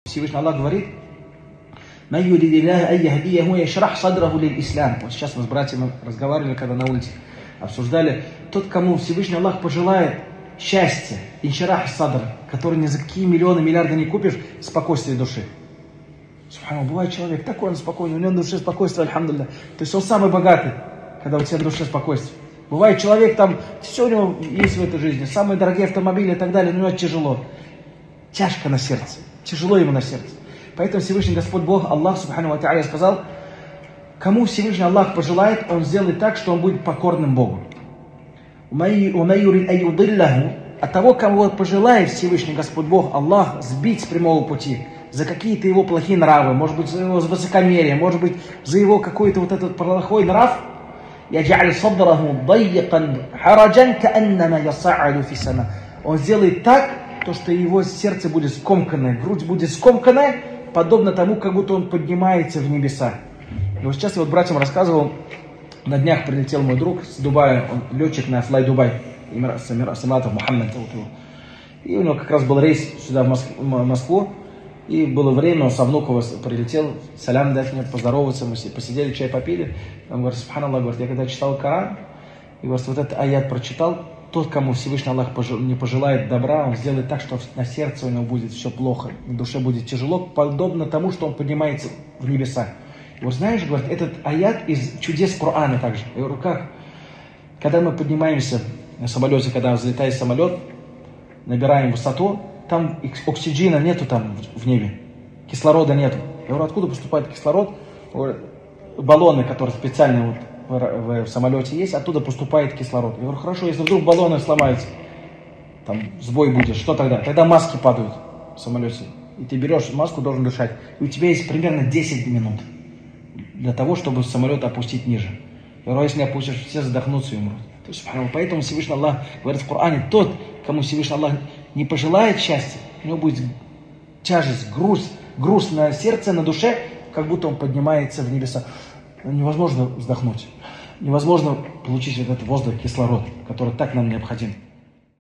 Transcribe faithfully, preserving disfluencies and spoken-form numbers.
Всевышний Аллах говорит: вот сейчас мы с братьями разговаривали, когда на улице обсуждали. Тот, кому Всевышний Аллах пожелает счастья, иншарах садр, который ни за какие миллионы, миллиарды не купишь, спокойствие души. Субханаллах, бывает человек такой, он спокойный, у него на душе спокойствие, альхамдулилля. То есть он самый богатый, когда у тебя на душе спокойствие. Бывает человек, там, все у него есть в этой жизни, самые дорогие автомобили и так далее, но у него тяжело. Тяжко на сердце, тяжело ему на сердце. Поэтому Всевышний Господь Бог, Аллах, Субхану ва Тааля, сказал, кому Всевышний Аллах пожелает, он сделает так, что он будет покорным Богу. От того, кого пожелает Всевышний Господь Бог, Аллах, сбить с прямого пути за какие-то его плохие нравы, может быть, за его высокомерие, может быть, за его какой-то вот этот плохой нрав, он сделает так, то, что его сердце будет скомканное, грудь будет скомканная, подобно тому, как будто он поднимается в небеса. И вот сейчас я вот братьям рассказывал, на днях прилетел мой друг с Дубая, он летчик на Fly Dubai, с Эмиратов, Мухаммад. И у него как раз был рейс сюда, в Москву, и было время, он со Внуково прилетел, салям дать мне, поздороваться, мы посидели, чай попили. Он говорит: субханаллах, говорит, я когда читал Коран, и говорит, вот этот аят прочитал, тот, кому Всевышний Аллах не пожелает добра, он сделает так, что на сердце у него будет все плохо, на душе будет тяжело, подобно тому, что он поднимается в небеса. И вот знаешь, говорит, этот аят из чудес Корана также. Я говорю, как? Когда мы поднимаемся на самолете, когда взлетает самолет, набираем высоту, там оксигена нету там в небе, кислорода нету. Я говорю, откуда поступает кислород? Говорю, баллоны, которые специальные вот в, в самолете есть, оттуда поступает кислород. Я говорю, хорошо, если вдруг баллоны сломаются, там сбой будет, что тогда? Тогда маски падают в самолете. И ты берешь маску, должен дышать. И у тебя есть примерно десять минут для того, чтобы самолет опустить ниже. Я говорю, если не опустишь, все задохнутся и умрут. То есть, поэтому Всевышний Аллах говорит в Коране, тот, кому Всевышний Аллах не пожелает счастья, у него будет тяжесть, груз, груз на сердце, на душе, как будто он поднимается в небеса. Невозможно вздохнуть, невозможно получить вот этот воздух, кислород, который так нам необходим.